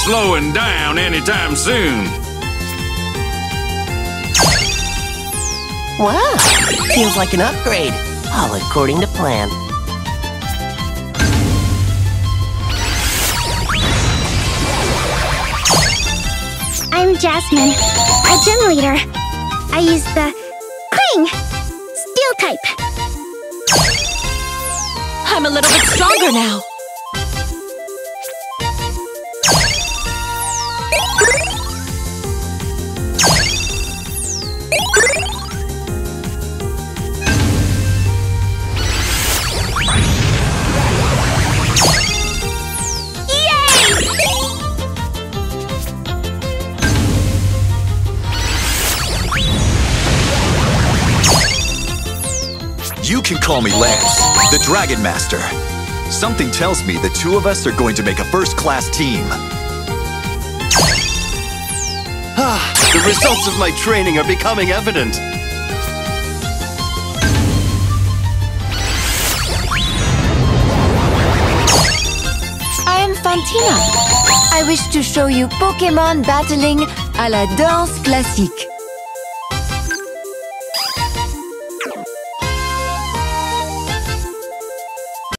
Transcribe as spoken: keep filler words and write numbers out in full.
slowing down anytime soon. Wow, feels like an upgrade. All according to plan. I'm Jasmine, a gym leader. I use the Kling Steel type. I'm a little bit stronger now. You can call me Lance, the Dragon Master. Something tells me the two of us are going to make a first-class team. Ah, the results of my training are becoming evident. I am Fantina. I wish to show you Pokémon battling à la danse classique.